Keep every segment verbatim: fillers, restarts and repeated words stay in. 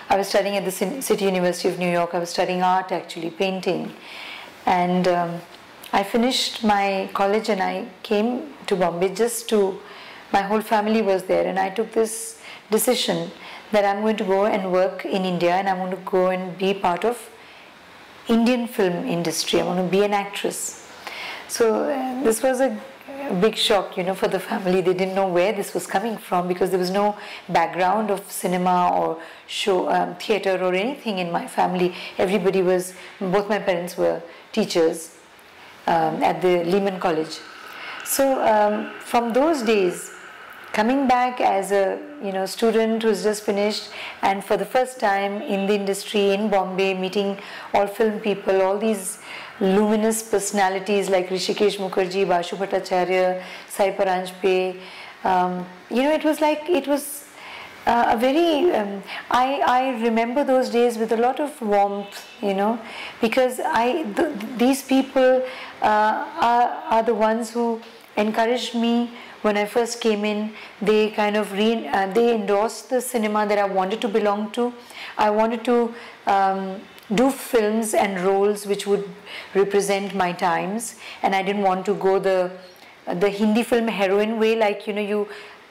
I was studying at the City University of New York. I was studying art, actually, painting. And um, I finished my college and I came to Bombay just to, my whole family was there, and I took this decision that I'm going to go and work in India, and I'm going to go and be part of Indian film industry. I'm going to be an actress. So uh, this was a big shock, you know, for the family. They didn't know where this was coming from because there was no background of cinema or show, um, theatre or anything in my family. Everybody was, both my parents were teachers um, at the Lehman College. So um, from those days, coming back as a you know student who's just finished, and for the first time in the industry in Bombay, meeting all film people, all these luminous personalities like Hrishikesh Mukherjee, Bashu Bhattacharya, Sai Paranjpe, um, you know, it was like, it was uh, a very, um, I, I remember those days with a lot of warmth, you know, because I, th these people uh, are, are the ones who encouraged me. When I first came in, they kind of re, uh, they endorsed the cinema that I wanted to belong to. I wanted to um, do films and roles which would represent my times, and I didn't want to go the the Hindi film heroine way, like, you know, you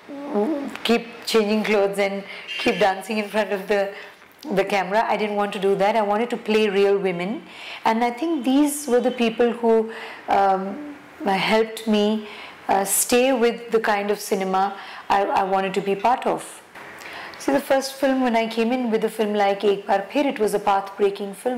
keep changing clothes and keep dancing in front of the the camera. I didn't want to do that. I wanted to play real women, and I think these were the people who um, helped me Uh, stay with the kind of cinema I, I wanted to be part of. See, the first film, when I came in with a film like Ek Baar Phir, it was a path-breaking film.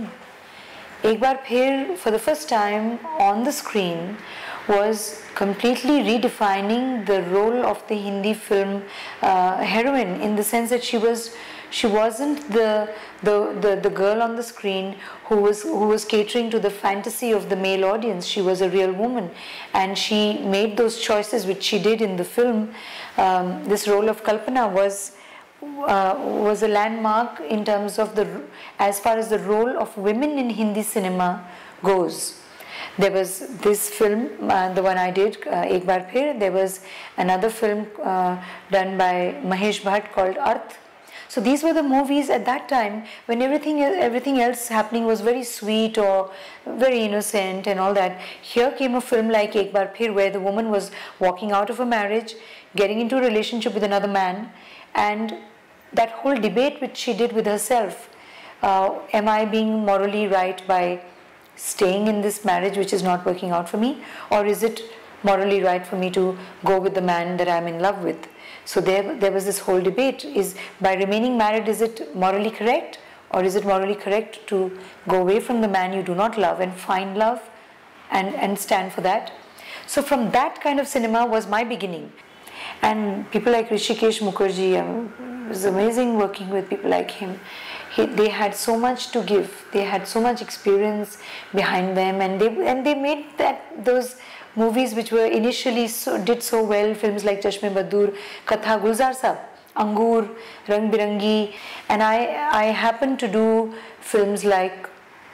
Ek Baar Phir, for the first time on the screen, was completely redefining the role of the Hindi film uh, heroine, in the sense that she was she wasn't the, the the the girl on the screen who was who was catering to the fantasy of the male audience. She was a real woman, and she made those choices which she did in the film. Um, this role of Kalpana was uh, was a landmark in terms of the, as far as the role of women in Hindi cinema goes. There was this film, uh, the one I did, uh, Ek Baar Phir. There was another film uh, done by Mahesh Bhatt called Arth. So these were the movies at that time when everything everything else happening was very sweet or very innocent and all that. Here came a film like Ek Baar Phir, where the woman was walking out of a marriage, getting into a relationship with another man, and that whole debate which she did with herself. Uh, am I being morally right by staying in this marriage which is not working out for me, or is it morally right for me to go with the man that I'm in love with? So there, there was this whole debate. Is by remaining married, is it morally correct, or is it morally correct to go away from the man you do not love and find love and, and stand for that? So from that kind of cinema was my beginning. And people like Hrishikesh Mukherjee, um, it was amazing working with people like him. He, they had so much to give. They had so much experience behind them, and they and they made that those movies which were initially so, did so well, films like Chashme Badur, Katha, Gulzar Sahab, Angur, Rang Birangi, and I, I happened to do films like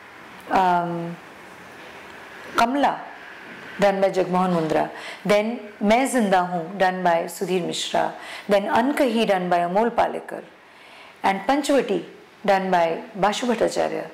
um, Kamla, done by Jagmohan Mundra, then Main Zinda Hoon, done by Sudhir Mishra, then Ankahi, done by Amol Palekar, and Panchvati, done by Bashu Bhattacharya.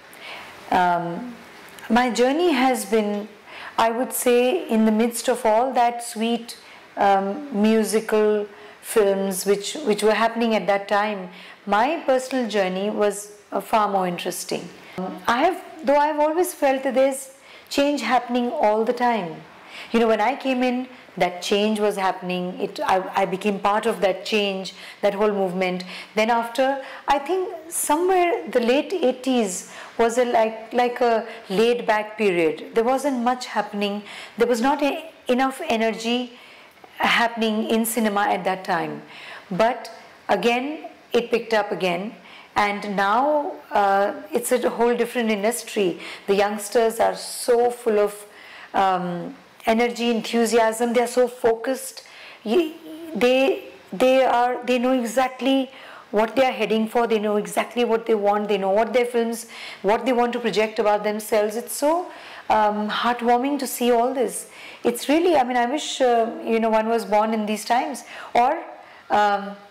Um, my journey has been, I would say, in the midst of all that sweet um, musical films which, which were happening at that time, my personal journey was uh, far more interesting. Um, I have, though I have always felt that there's change happening all the time. You know, when I came in, that change was happening. It, I, I became part of that change, that whole movement. Then after, I think somewhere the late eighties was a, like, like a laid back period. There wasn't much happening. There was not a, enough energy happening in cinema at that time. But again, it picked up again. And now uh, it's a whole different industry. The youngsters are so full of um, energy, enthusiasm. They are so focused. They they are they know exactly what they are heading for. They know exactly what they want. They know what their films, what they want to project about themselves. It's so um, heartwarming to see all this. It's really, I mean, I wish uh, you know one was born in these times. Or um,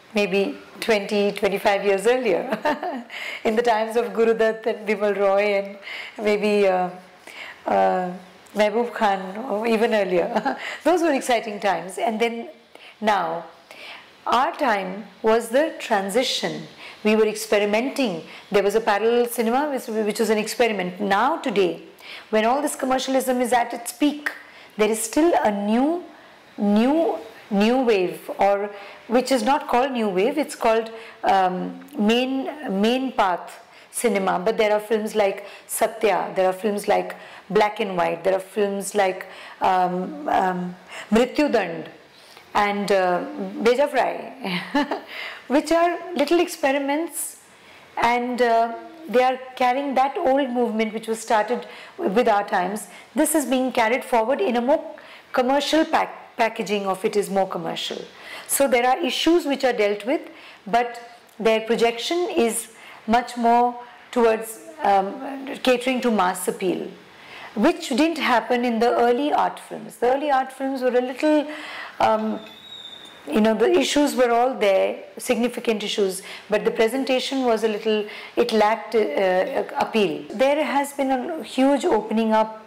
maybe twenty, twenty-five years earlier, in the times of Guru Dutt and Bimal Roy and maybe uh, uh, Mehboob Khan, or even earlier. Those were exciting times. And then now, our time was the transition. We were experimenting. There was a parallel cinema which, which was an experiment. Now today, when all this commercialism is at its peak, there is still a new, new, new wave, or which is not called new wave, it's called um, main, main path cinema. But there are films like Satya, there are films like Black and White, there are films like um, um, Mrityu Dand and uh, Beja Fry, which are little experiments, and uh, they are carrying that old movement which was started with our times. This is being carried forward in a more commercial pack, packaging of it is more commercial. So there are issues which are dealt with, but their projection is much more towards um, catering to mass appeal, which didn't happen in the early art films. The early art films were a little, um, you know, the issues were all there, significant issues, but the presentation was a little, it lacked uh, appeal. There has been a huge opening up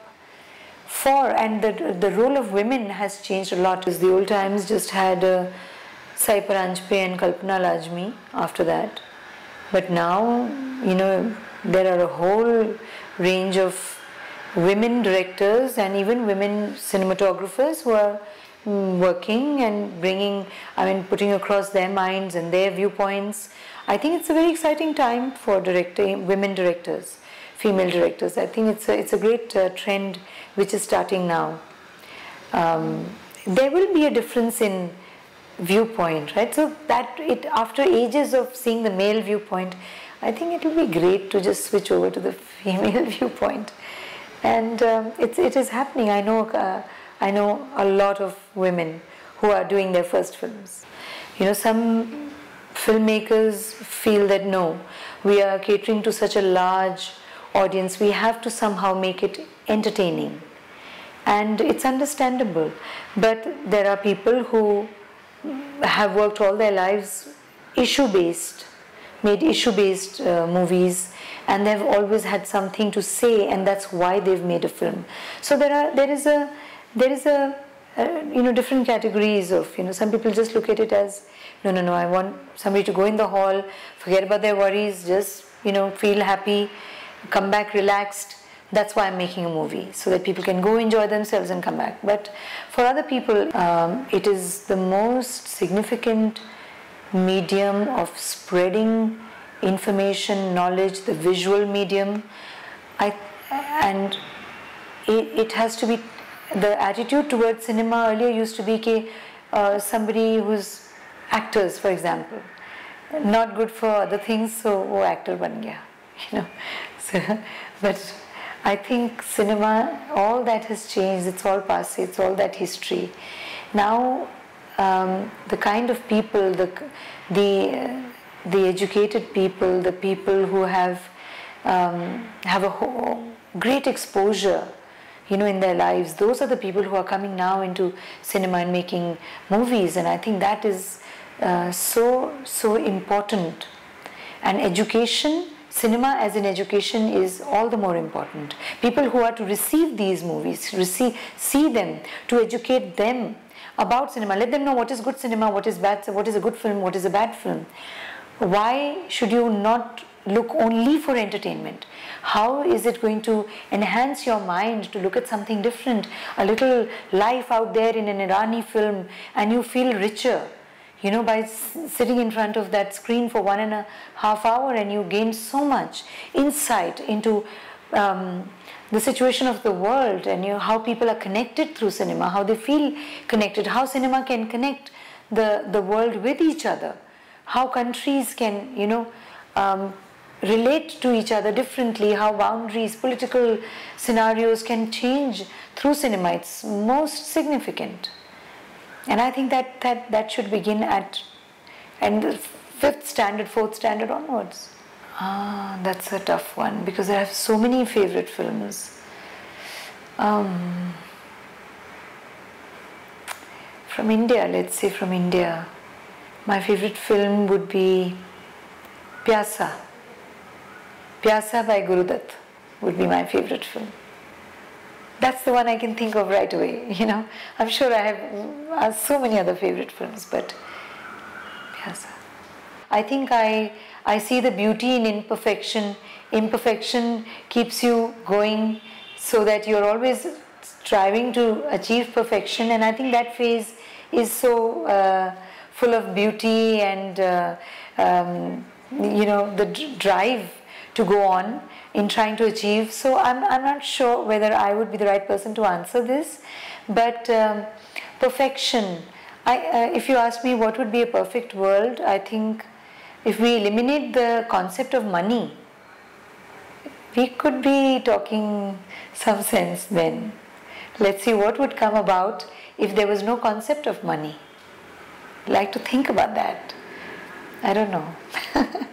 for, and the, the role of women has changed a lot. The old times just had uh, Sai Paranjpe and Kalpana Lajmi after that. But now, you know, there are a whole range of women directors and even women cinematographers who are mm, working and bringing, I mean, putting across their minds and their viewpoints. I think it's a very exciting time for directing, women directors, female directors. I think it's a, it's a great uh, trend which is starting now. Um, there will be a difference in viewpoint, right? So that it, after ages of seeing the male viewpoint, I think it will be great to just switch over to the female viewpoint. And um, it's, it is happening. I know, uh, I know a lot of women who are doing their first films. You know, some filmmakers feel that no, we are catering to such a large audience, we have to somehow make it entertaining. And it's understandable. But there are people who have worked all their lives issue-based, made issue-based uh, movies, and they've always had something to say, and that's why they've made a film. So there are there is a there is a uh, you know different categories of, you know, some people just look at it as no no no I want somebody to go in the hall, forget about their worries, just, you know, feel happy, come back relaxed. That's why I'm making a movie, so that people can go enjoy themselves and come back. But for other people, um, it is the most significant medium of spreading information, knowledge, the visual medium. I, and it, it has to be, the attitude towards cinema earlier used to be ke, uh, somebody who's actors, for example, not good for other things, so wo actor ban gaya, you know. So, but I think cinema, all that has changed, it's all passé, it's all that history. Now, um, the kind of people, the, the, uh, the educated people, the people who have, um, have a whole, great exposure, you know, in their lives, those are the people who are coming now into cinema and making movies, and I think that is uh, so, so important. And education, cinema as in education is all the more important. People who are to receive these movies, receive, see them, to educate them about cinema, let them know what is good cinema, what is bad, what is a good film, what is a bad film. Why should you not look only for entertainment? How is it going to enhance your mind to look at something different, a little life out there in an Irani film, and you feel richer, you know, by sitting in front of that screen for one and a half hour, and you gain so much insight into um, the situation of the world, and you know, how people are connected through cinema, how they feel connected, how cinema can connect the, the world with each other, how countries can, you know, um, relate to each other differently, how boundaries, political scenarios can change through cinema. It's most significant. And I think that, that, that should begin at and the fifth standard, fourth standard onwards. Ah, that's a tough one because I have so many favorite films. Um, from India, let's say from India. My favorite film would be Pyasa. Pyasa by Gurudutt would be my favorite film. That's the one I can think of right away, you know. I'm sure I have uh, so many other favorite films, but Pyasa. I think I, I see the beauty in imperfection. Imperfection keeps you going so that you're always striving to achieve perfection, and I think that phase is so uh, full of beauty and uh, um, you know, the d- drive to go on in trying to achieve. So I'm, I'm not sure whether I would be the right person to answer this, but um, perfection, I, uh, if you ask me what would be a perfect world, I think if we eliminate the concept of money, we could be talking some sense then. Let's see what would come about if there was no concept of money. I'd like to think about that. I don't know.